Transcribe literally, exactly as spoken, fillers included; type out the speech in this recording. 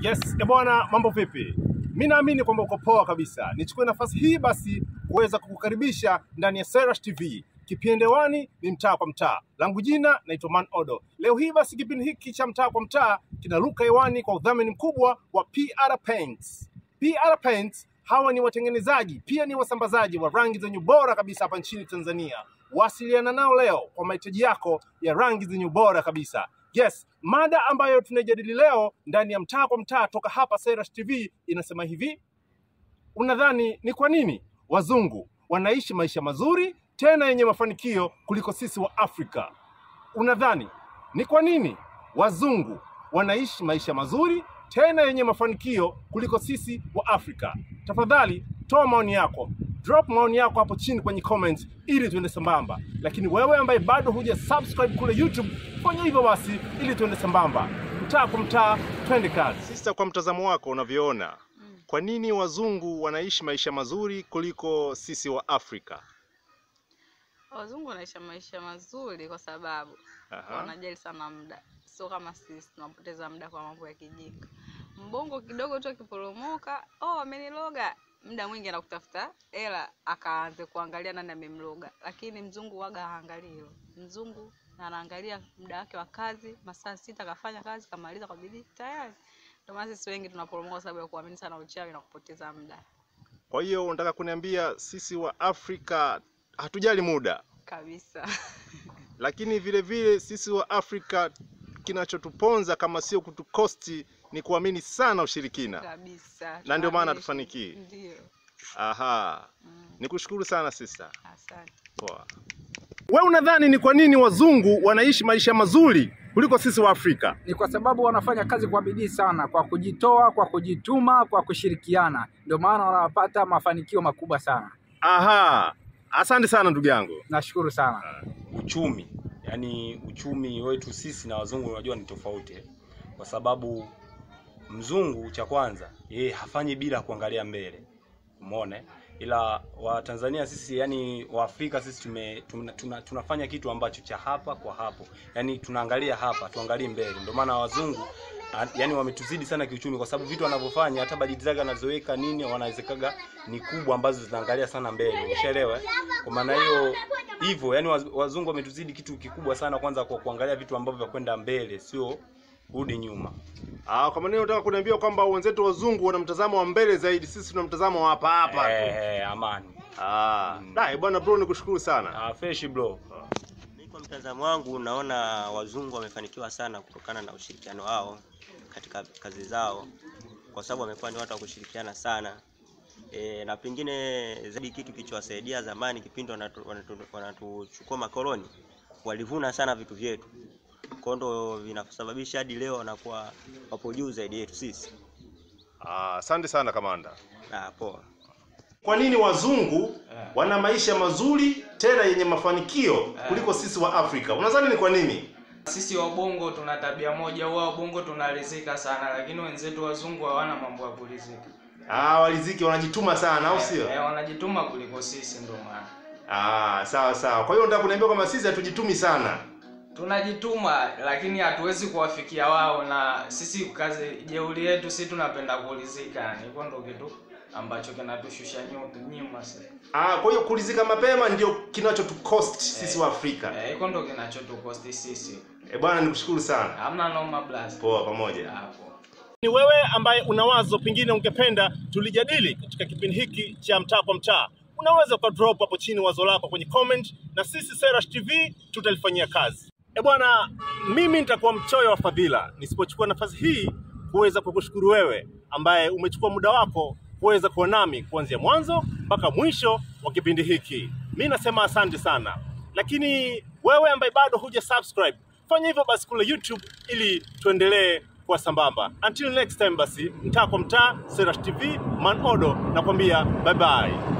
Yes, ebwana, mambo vipi? Mimi naamini kwamba uko poa kabisa. Nichukue nafasi hii basi kuweza kukukaribisha ndani ya Serash T V. Kipindi hewani ni mtaa kwa mtaa. Langu jina naitwa Man Odo. Leo hii basi kipindi hiki cha mtaa kwa mtaa kinaruka hewani kwa udhamini mkubwa wa P R Paints. P R Paints hawa ni watengenezaji, pia ni wasambazaji wa rangi zenye ubora kabisa hapa nchini Tanzania. Wasiliana nao leo kwa mahitaji yako ya rangi zenye ubora kabisa. Yes, mada ambayo tunajadili leo ndani ya mtaa kwa mtaa toka hapa Serash T V inasema hivi: unadhani ni kwa nini wazungu wanaishi maisha mazuri tena yenye mafanikio kuliko sisi wa Afrika? Unadhani ni kwa nini wazungu wanaishi maisha mazuri tena yenye mafanikio kuliko sisi wa Afrika? Tafadhali toa maoni yako. Drop maoni yako hapo chini kwenye comments ili tuende sambamba. Lakini wewe ambaye bado huja subscribe kule YouTube, fanya hivyo basi ili tuende sambamba. Mtaa kwa mtaa, twende kazi. Sister, kwa mtazamo wako unavyoona, mm. kwa nini wazungu wanaishi maisha mazuri kuliko sisi wa Afrika? Wazungu wanaishi maisha mazuri kwa sababu wanajali sana muda. Sio kama sisi tunapoteza muda kwa mambo ya kijinga. Mbongo kidogo tu akiporomoka, oh ameniloga, muda mwingi anakutafuta hela akaanze kuangalia nani amemloga. Lakini mzungu waga haangalii hilo. Mzungu anaangalia muda wake wa kazi, masaa sita kafanya kazi, kamaliza kwa bidii tayari. Ndio maana sisi wengi tunaporomoka kwa sababu ya kuamini sana uchawi na kupoteza muda. Kwa hiyo unataka kuniambia sisi wa Afrika hatujali muda kabisa? Lakini vile vile sisi wa Afrika kinachotuponza kama sio kutukosti ni kuamini sana ushirikina. Kabisa. Na ndio maana tufaniki. Ndio. Aha. Mm. Nikushukuru sana sister. Asante. Poa. Wewe unadhani ni kwa nini wazungu wanaishi maisha mazuri kuliko sisi wa Afrika? Ni kwa sababu wanafanya kazi kwa bidii sana, kwa kujitoa, kwa kujituma, kwa kushirikiana. Ndio maana wanapata mafanikio makubwa sana. Aha. Asante sana ndugu yangu. Nashukuru sana. Uchumi, yani uchumi wetu sisi na wazungu unajua ni tofauti. Kwa sababu mzungu cha kwanza yeye hafanyi bila kuangalia mbele. Umeona? Ila wa Tanzania sisi, yani wa Afrika sisi tume, tuna, tuna, tunafanya kitu ambacho cha hapa kwa hapo. Yani tunaangalia hapa, tuangalie mbele. Ndio maana wazungu yani wametuzidi sana kiuchumi, kwa sababu vitu wanavyofanya hata bajeti zake anazoweka nini wanawezekaga ni kubwa ambazo zinaangalia sana mbele. Umeshaelewa? Kwa maana hiyo hivyo yani wazungu wametuzidi kitu kikubwa sana, kwanza kwa kuangalia vitu ambavyo vya kwenda mbele, sio rudi nyuma. Ah, kwa maana unataka kuniambia kwamba wenzetu wazungu wana mtazamo wa mbele zaidi, sisi tuna mtazamo wa hapa hapa tu. Eh, amani. Ah, mm. Dai bwana bro, nikushukuru sana. Ah, fresh bro. Mimi kwa mtazamo wangu naona wazungu wamefanikiwa sana kutokana na ushirikiano wao katika kazi zao, kwa sababu wamekuwa ni watu wa kushirikiana sana. E, na pengine zaidi kitu kilichowasaidia zamani kipindi wanatuchukua wanatu, wanatu makoloni, walivuna sana vitu vyetu. Kondo vinasababisha hadi leo wanakuwa wapo juu zaidi yetu sisi. Ah, asante sana kamanda. Ah, poa. Kwa nini wazungu wana maisha mazuri tena yenye mafanikio kuliko sisi wa Afrika? Unadhani ni kwa nini? Sisi wa Bongo tuna tabia moja, wao Bongo tunalizika sana, lakini wenzetu wazungu hawana mambo ya kulizika. Ah, waliziki wanajituma sana au sio? Eh, wanajituma kuliko sisi ndio maana. Ah, sawa sawa. Kwa hiyo nataka kuniambia kama sisi hatujitumi sana. Tunajituma lakini hatuwezi kuwafikia wao, na sisi kazi jeuri yetu sisi tunapenda kulizika. Ni ndio kitu ambacho kinatushusha nyuma sasa. Ah, kwa hiyo kulizika mapema ndio kinachotukost sisi wa Afrika. Eh, iko ndio kinachotukost sisi. Eh bwana, nikushukuru sana. Hamna noma blast. Poa pamoja. Hapo. Ni wewe ambaye una wazo pengine ungependa tulijadili katika kipindi hiki cha mtaa kwa mtaa, unaweza kwa drop hapo chini wazo lako kwenye comment na sisi Serash T V tutalifanyia kazi. Eh bwana, mimi nitakuwa mchoyo wa fadhila nisipochukua nafasi hii kuweza kukushukuru wewe ambaye umechukua muda wako kuweza kuwa nami kuanzia mwanzo mpaka mwisho wa kipindi hiki. Mimi nasema asante sana. Lakini wewe ambaye bado huja subscribe, fanya hivyo basi kule YouTube ili tuendelee kwa sambamba. Until next time basi, mtaa kwa mtaa, Serash T V, Man Odo nakwambia bye bye.